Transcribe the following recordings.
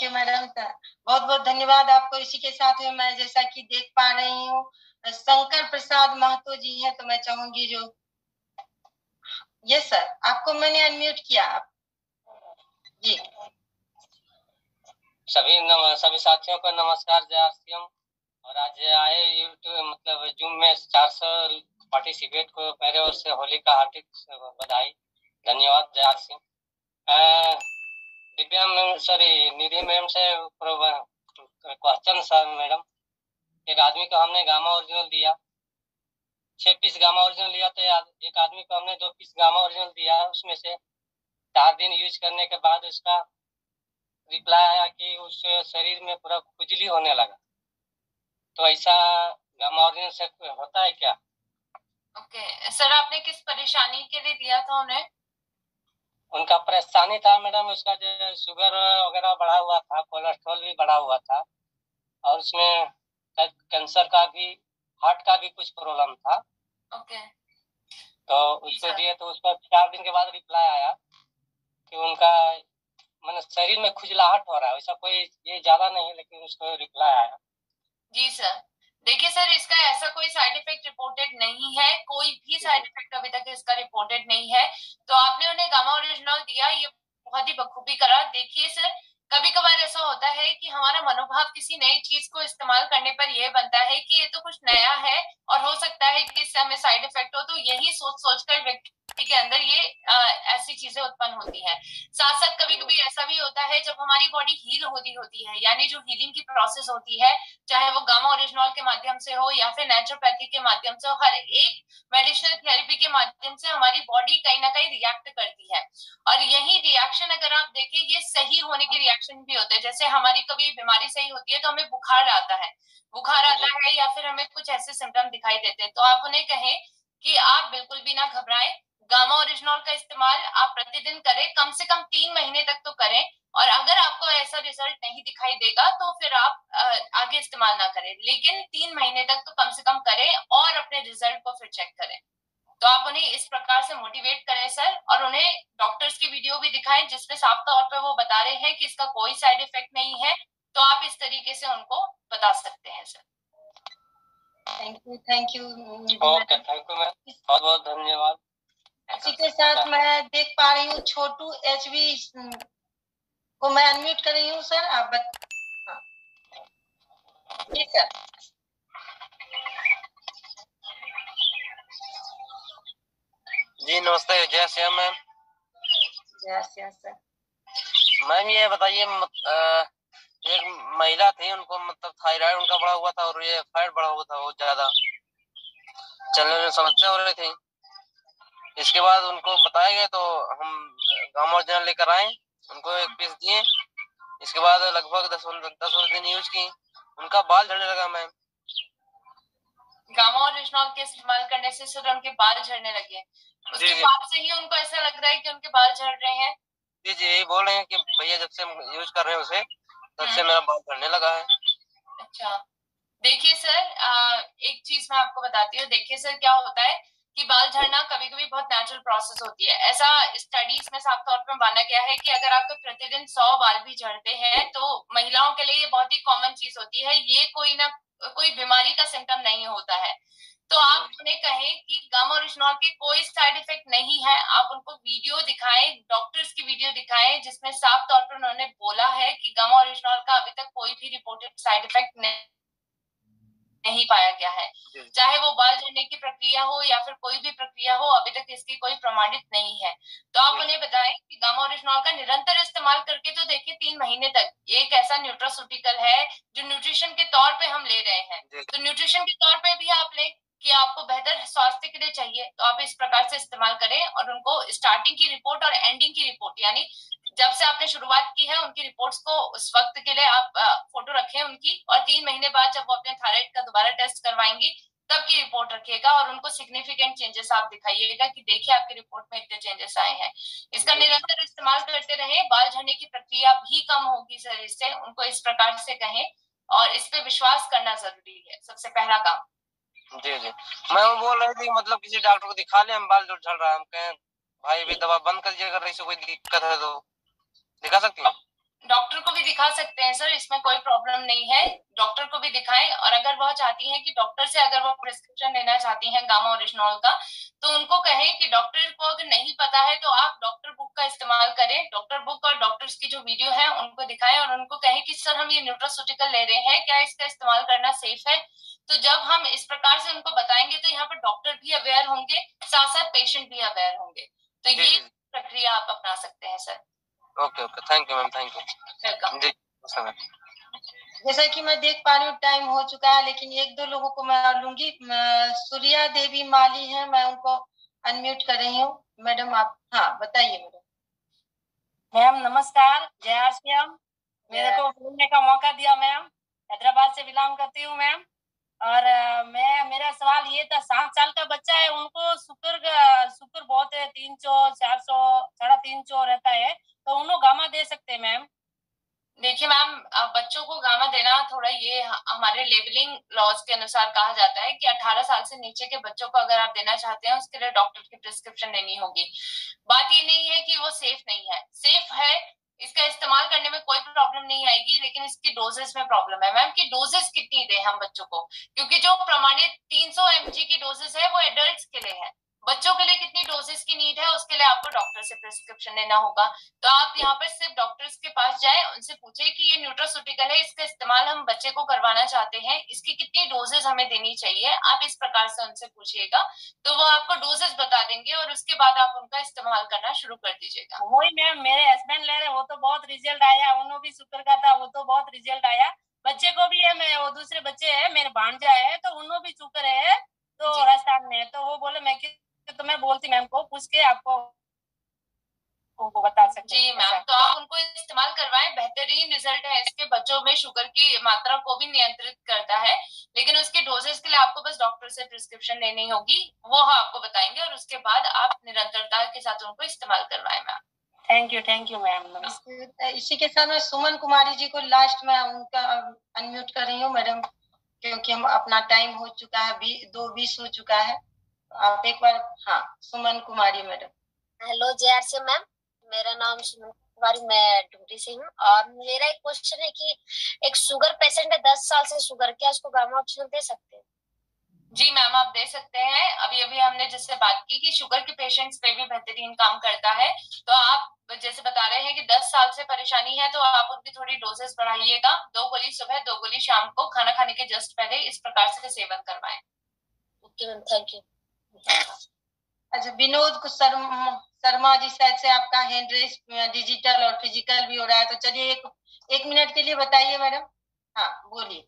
You madam. बहुत बहुत धन्यवाद आपको। इसी के साथ में मैं जैसा कि देख पा रही हूँ शंकर प्रसाद महतो जी हैं, तो मैं चाहूंगी जो यस सर, आपको मैंने अनम्यूट किया आप जी। सभी साथियों को नमस्कार, जय आरसीएम। और आज आए यूट्यूब मतलब जूम में 400 पार्टिसिपेट को मेरे ओर से होली का हार्दिक बधाई, धन्यवाद, जय RCM. Divya ma'am, sorry Nidhi ma'am से क्वेश्चन सर मैडम, एक आदमी को हमने गामा ओरिजिनल दिया, 6 पीस गामा ओरिजिनल लिया, तो एक आदमी को हमने 2 पीस गामा ओरिजिनल दिया, उसमें से 4 दिन यूज करने के बाद उसका रिप्लाई आया कि उस शरीर में पूरा खुजली होने लगा। तो ऐसा गामा ओरिजिनल से होता है क्या? ओके सर, आपने किस परेशानी के लिए दिया था उन्हें? उनका परेशानी था मैडम, उसका जो शुगर वगैरह बढ़ा हुआ था, कोलेस्ट्रॉल भी बढ़ा हुआ था, और उसमें कैंसर का भी, हार्ट का भी कुछ प्रॉब्लम था। ओके। तो उसको दिए, तो उसका 4 दिन के बाद रिप्लाई आया कि उनका मतलब शरीर में खुजलाहट हो रहा है, वैसा कोई ये ज्यादा नहीं, लेकिन उसको रिप्लाई आया। जी सर, देखिए सर, इसका ऐसा कोई साइड इफेक्ट रिपोर्टेड नहीं है, कोई भी साइड इफेक्ट अभी तक इसका रिपोर्टेड नहीं है। तो आपने उन्हें गामा ओरिजिनल दिया, ये बहुत ही बखूबी करा। देखिए सर, कभी कभार ऐसा होता है कि हमारा मनोभाव किसी नई चीज को इस्तेमाल करने पर यह बनता है कि ये तो कुछ नया है और हो सकता है कि इससे हमें साइड इफेक्ट हो, तो यही सोच सोचकर व्यक्ति के अंदर ये ऐसी चीजें उत्पन्न होती है। साथ साथ कभी कभी ऐसा भी होता है जब हमारी बॉडी हील होती है, यानी जो हीलिंग की प्रोसेस होती है, चाहे वो गामा ओरिजिनल के माध्यम से हो या फिर नेचुरोपैथी के माध्यम से हो, हर एक मेडिसिनल थेरेपी के माध्यम से हमारी बॉडी कहीं ना कहीं रिएक्ट करती है। और यही रिएक्शन अगर आप देखें, ये सही होने के रिएक्शन भी होते हैं। जैसे हमारी कभी बीमारी सही होती है तो हमें बुखार आता है, या फिर हमें कुछ ऐसे सिम्टम दिखाई देते हैं, तो आप उन्हें कहें कि आप बिल्कुल भी ना घबराएं, गामा ओरिजिनल का इस्तेमाल आप प्रतिदिन करें, कम से कम 3 महीने तक तो करें। और अगर आपको ऐसा रिजल्ट नहीं दिखाई देगा तो फिर आप आगे इस्तेमाल ना करें, लेकिन 3 महीने तक तो कम से कम करें और अपने रिजल्ट को फिर चेक करें। तो आप उन्हें इस प्रकार से मोटिवेट करें सर, और उन्हें डॉक्टर्स की वीडियो भी दिखाएं जिसमें साफ तौर पर वो बता रहे हैं कि इसका कोई साइड इफेक्ट नहीं है। तो आप इस तरीके से उनको बता सकते हैं sir. Thank you okay, thank you ma'am, बहुत बहुत धन्यवाद। इसी के साथ मैं देख पा रही हूँ छोटू एचवी को मैं अनम्यूट कर रही हूँ सर, आप हाँ जी सर। जी नमस्ते, जय श्याम मैम। जय श्याम सर। मैम ये बताइए, एक महिला थी, उनको मतलब थायराइड उनका बढ़ा हुआ था और ये फैट बढ़ा हुआ था, बहुत ज्यादा चलने में समस्या हो रही थी। इसके बाद उनको बताया गया तो हम गामा ओरिजिनल लेकर आए, उनको 1 पीस दिए। इसके बाद लगभग 10 दिन यूज की, उनका बाल झड़ने लगा मैम। गामा ओरिजिनल के इस्तेमाल करने से सर उनके बाल झड़ने लगे, उसके बाद से ही उनको ऐसा लग रहा है कि उनके बाल झड़ रहे हैं? जी जी, यही बोल रहे हैं कि भैया जब से हम यूज कर रहे हैं उसे, तब से मेरा बाल झड़ने लगा है। अच्छा, देखिए सर, एक चीज मैं आपको बताती हूँ। देखिए सर, क्या होता है कि बाल झड़ना कभी कभी बहुत नेचुरल प्रोसेस होती है। ऐसा स्टडीज में साफ तौर पर माना गया है कि अगर आपको प्रतिदिन 100 बाल भी झड़ते हैं तो महिलाओं के लिए ये बहुत ही कॉमन चीज होती है, ये कोई बीमारी का सिम्टम नहीं होता है। तो आप उन्हें कहें कि गामा ओरिजिनल के कोई साइड इफेक्ट नहीं है। आप उनको वीडियो दिखाएं, डॉक्टर्स की वीडियो दिखाएं जिसमें साफ तौर पर उन्होंने बोला है कि गामा ओरिजिनल का अभी तक कोई भी रिपोर्टेड साइड इफेक्ट नहीं पाया गया है। चाहे वो बाल झड़ने की प्रक्रिया हो या फिर कोई भी प्रक्रिया हो, अभी तक इसकी कोई प्रमाणित नहीं है। तो आप उन्हें बताएं कि गामा ओरिजिनल का निरंतर इस्तेमाल करके तो देखिए 3 महीने तक एक ऐसा न्यूट्रास्यूटिकल है जो न्यूट्रिशन के तौर पे हम ले रहे हैं, तो न्यूट्रिशन के तौर पे भी आप लें कि आपको बेहतर स्वास्थ्य के लिए चाहिए, तो आप इस प्रकार से इस्तेमाल करें। और उनको स्टार्टिंग की रिपोर्ट और एंडिंग की रिपोर्ट, यानी जब से आपने शुरुआत की है उनकी रिपोर्ट्स को उस वक्त के लिए आप फोटो रखें उनकी, और 3 महीने बाद जब वो अपने थायराइड का दोबारा टेस्ट करवाएंगी तब की रिपोर्ट रखिएगा और उनको सिग्निफिकेंट चेंजेस आप दिखाइएगा कि देखिए आपकी रिपोर्ट में इतने चेंजेस आए हैं। इसका निरंतर इस्तेमाल करते रहे, बाल झड़ने की प्रक्रिया भी कम होगी सर इससे। उनको इस प्रकार से कहें और इस पे विश्वास करना जरूरी है, सबसे पहला काम। जी जी, मैं वो बोल रही थी मतलब किसी डॉक्टर को दिखा ले, हम बाल जो झड़ रहा है, हम कहें भाई भी दवा बंद कर दीजिए, अगर ऐसे कोई दिक्कत है तो दिखा सकती हैं? डॉक्टर को भी दिखा सकते हैं सर, इसमें कोई प्रॉब्लम नहीं है, डॉक्टर को भी दिखाएं। और अगर वह चाहती हैं कि डॉक्टर से अगर वो प्रिस्क्रिप्शन लेना चाहती हैं गामा ओरिजिनॉल का, तो उनको कहें कि डॉक्टर को अगर नहीं पता है तो आप डॉक्टर बुक का इस्तेमाल करें। डॉक्टर बुक और डॉक्टर्स की जो वीडियो है उनको दिखाएं और उनको कहें कि सर हम ये न्यूट्रास्यूटिकल ले रहे हैं, क्या इसका इस्तेमाल करना सेफ है। तो जब हम इस प्रकार से उनको बताएंगे तो यहाँ पर डॉक्टर भी अवेयर होंगे, साथ साथ पेशेंट भी अवेयर होंगे। तो ये प्रक्रिया आप अपना सकते हैं sir. Okay okay, thank you ma'am, thank you. Welcome. जैसा कि मैं देख पा रही हूँ टाइम हो चुका है, लेकिन एक दो लोगों को मैं और लूंगी। सूर्या देवी माली है, मैं उनको अनम्यूट कर रही हूँ। मैडम आप, हाँ बताइए मैडम। मैम नमस्कार, जय आर श्याम। मेरे को बोलने का मौका दिया मैम। हैदराबाद से बिलोंग करती हूँ मैम। और मेरा सवाल ये था, 7 साल का बच्चा है, उनको शुगर बहुत है, 300 400 350 रहता है, तो उन्होंने गामा दे सकते हैं मैम? देखिए मैम, बच्चों को गामा देना थोड़ा ये हमारे लेबलिंग लॉज के अनुसार कहा जाता है कि 18 साल से नीचे के बच्चों को अगर आप देना चाहते हैं उसके लिए डॉक्टर की प्रिस्क्रिप्शन लेनी होगी। बात ये नहीं है कि वो सेफ नहीं है, सेफ है, इसका इस्तेमाल करने में कोई प्रॉब्लम नहीं आएगी, लेकिन इसकी डोजेस में प्रॉब्लम है मैम कि डोजेस कितनी दें हम बच्चों को, क्योंकि जो प्रमाणित 300 mg की डोजेस है वो एडल्ट्स के लिए है। बच्चों के लिए कितनी डोजेस की नीड है उसके लिए आपको डॉक्टर से प्रिस्क्रिप्शन लेना होगा। तो आप यहाँ पर सिर्फ डॉक्टर्स के पास जाएं, उनसे पूछें कि ये न्यूट्रास्यूटिकल है, इसका इस्तेमाल हम बच्चे को करवाना चाहते हैं, इसकी कितनी डोजेस हमें देनी चाहिए, आप इस प्रकार से उनसे पूछिएगा, तो वो आपको डोजेस बता देंगे और उसके बाद आप उनका इस्तेमाल करना शुरू कर दीजिएगा। वही मैम, मेरे हस्बैंड ले रहे, वो तो बहुत रिजल्ट आया, उन्होंने भी शुगर का था, वो तो बहुत रिजल्ट आया। बच्चे को भी है, मैं वो दूसरे बच्चे है, मेरे भांजा है, तो उन्होंने भी शुगर है, तो राजस्थान में, तो वो बोले मैं तो मैं बोलती मैम को पूछ के आपको उनको बता सकते। जी मैम, तो आप उनको इस्तेमाल करवाएं, बेहतरीन रिजल्ट है इसके, बच्चों में शुगर की मात्रा को भी नियंत्रित करता है, लेकिन उसके डोजेस के लिए आपको बस डॉक्टर से प्रिस्क्रिप्शन लेनी होगी, वो आपको बताएंगे और उसके बाद आप निरंतरता के साथ उनको इस्तेमाल करवाएं मैम। Thank you ma'am. इसी के साथ में सुमन कुमारी जी को लास्ट में उनका अनम्यूट कर रही हूँ मैडम, क्योंकि हम अपना टाइम हो चुका है, 2:20 हो चुका है। आप एक बार, हाँ Suman Kumari madam. Hello JRC ma'am, मेरा नाम सुमन कुमारी, मैं डुमरी से हूँ। और मेरा एक क्वेश्चन है कि एक शुगर पेशेंट है 10 साल से शुगर, क्या उसको गामा ऑप्शन दे सकते हैं? जी मैम, आप दे सकते हैं। अभी अभी हमने जिससे बात की कि शुगर के पेशेंट्स पे भी बेहतरीन काम करता है, तो आप जैसे बता रहे हैं कि 10 साल से परेशानी है, तो आप उनकी थोड़ी डोजेस बढ़ाइएगा, 2 गोली सुबह 2 गोली शाम को खाना खाने के जस्ट पहले, इस प्रकार से सेवन करवाएं। Okay ma'am, thank you. अच्छा, विनोद शर्मा जी साइड से आपका हैंड रेस डिजिटल और फिजिकल भी हो रहा है, तो चलिए एक मिनट के लिए बताइए मैडम। हाँ बोलिए।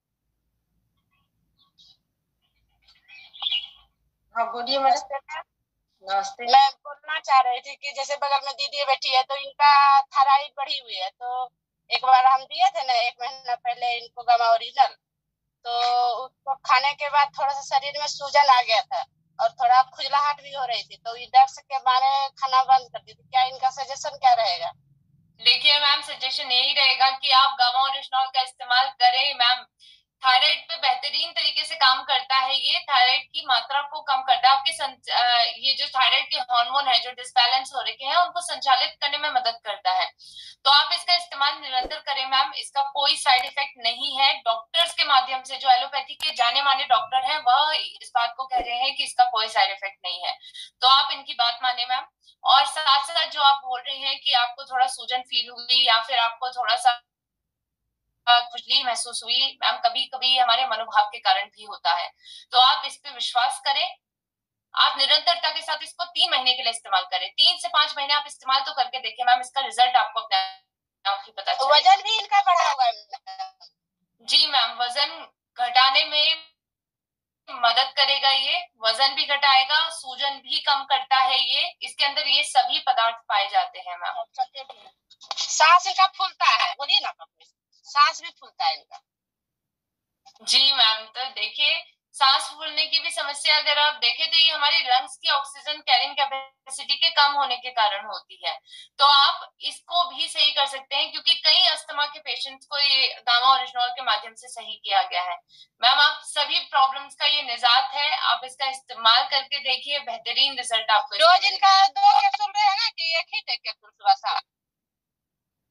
हाँ बोलिए मैडम। नमस्ते। मैं बोलना चाह रही थी कि जैसे बगल में दीदी बैठी है, तो इनका थायराइड बढ़ी हुई है, तो एक बार हम दिए थे ना 1 महीना पहले इनको गामा ओरिजिनल, तो उसको खाने के बाद थोड़ा सा शरीर में सूजन आ गया था और थोड़ा खुजलाहट भी हो रही थी, तो डर के मारे खाना बंद कर दी थी। क्या इनका सजेशन क्या रहेगा? देखिए मैम, सजेशन यही रहेगा कि आप गामा ओरिजिनॉल का इस्तेमाल करें मैम। थायराइड पे बेहतरीन तरीके से काम करता है, ये थायराइड की मात्रा को कम करता है, आपके ये जो थायराइड के हार्मोन है जो डिसबैलेंस हो रखे हैं उनको संचालित करने में मदद करता है, तो आप इसका इस्तेमाल निरंतर करें मैम, इसका कोई साइड इफेक्ट नहीं है। डॉक्टर्स के माध्यम से, जो एलोपैथी के जाने माने डॉक्टर हैं, वह इस बात को कह रहे हैं कि इसका कोई साइड इफेक्ट नहीं है, तो आप इनकी बात माने मैम। और साथ साथ जो आप बोल रहे हैं कि आपको थोड़ा सूजन फील हुई या फिर आपको थोड़ा सा खुजली महसूस हुई, मैम कभी कभी हमारे मनोभाव के कारण भी होता है, तो आप इस पे विश्वास करें, आप निरंतरता के साथ इसको 3 महीने के लिए इस्तेमाल करें, 3 से 5 महीने आप इस्तेमाल तो करके देखें मैम, इसका रिजल्ट आपको अपने आप ही पता चलेगा। वजन भी इनका बढ़ा हुआ है? जी मैम, वजन घटाने में मदद करेगा, ये वजन भी घटाएगा, सूजन भी कम करता है, ये इसके अंदर ये सभी पदार्थ पाए जाते हैं मैम। सांस इनका फूलता है, बोलिए ना, सांस भी फूलता है इनका? जी मैम, तो देखिए सांस फूलने की भी समस्या अगर आप देखें तो ये हमारी लंग्स की ऑक्सीजन कैरिंग कैपेसिटी के कम होने के कारण होती है, तो आप इसको भी सही कर सकते हैं, क्योंकि कई अस्थमा के पेशेंट्स को ये गामा ओरिजिनॉल के माध्यम से सही किया गया है। मैम आप सभी प्रॉब्लम्स का ये निजात है, आप इसका इस्तेमाल करके देखिए, बेहतरीन रिजल्ट आपको। रोज इनका 2 कैप्सूल रहेगा कि 1 ही कैप्सूल सुबह शाम?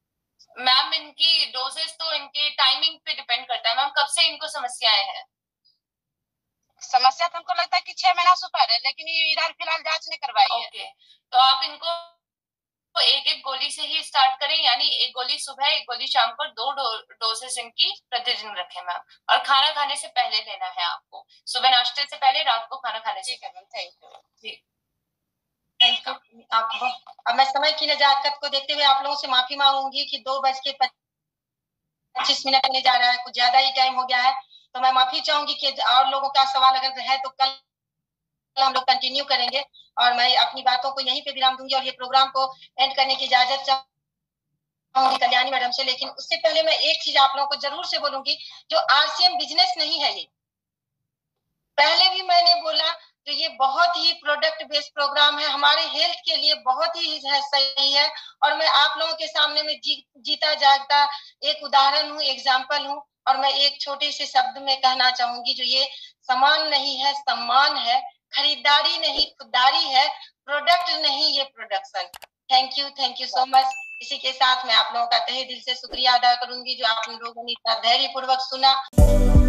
मैम इनकी डोजेस तो इनके टाइमिंग पे डिपेंड करता है। मैम कब से इनको समस्याएं हैं? समस्या तो हमको लगता है कि 6 महीना से ऊपर है, लेकिन ये इधर फिलहाल जांच नहीं करवाई है। ओके, तो आप इनको एक एक गोली से ही स्टार्ट करें, यानी एक गोली सुबह एक गोली शाम को, 2 डोजेस इनकी प्रतिदिन रखें मैम। और खाना खाने से पहले लेना है आपको, सुबह नाश्ते से पहले, रात को खाना खाने से। ठीक है मैम, थैंक यू। जी थैंक यू आपको। अब मैं समय की नजाकत को देखते हुए आप लोगों से माफी मांगूंगी कि 2:25 होने जा रहा है, कुछ ज्यादा ही टाइम हो गया है, तो मैं माफी चाहूंगी कि और लोगों का सवाल अगर है तो कल हम लोग कंटिन्यू करेंगे, और मैं अपनी बातों को यहीं पे विराम दूंगी और ये प्रोग्राम को एंड करने की इजाजत चाहूंगी कल्याणी मैडम से। लेकिन उससे पहले मैं एक चीज आप लोगों को जरूर से बोलूंगी, जो आरसीएम बिजनेस नहीं है, ये पहले भी मैंने बोला, तो ये बहुत ही प्रोडक्ट बेस्ड प्रोग्राम है, हमारे हेल्थ के लिए बहुत ही सही है। और मैं आप लोगों के सामने में जीता जागता एक उदाहरण हूँ, एग्जाम्पल हूँ। और मैं एक छोटे से शब्द में कहना चाहूंगी, जो ये सामान नहीं है, सम्मान है, खरीदारी नहीं खुददारी है, प्रोडक्ट नहीं ये production. Thank you so much. इसी के साथ मैं आप लोगों का तहे दिल से शुक्रिया अदा करूंगी, जो आप लोगों ने इतना धैर्य पूर्वक सुना।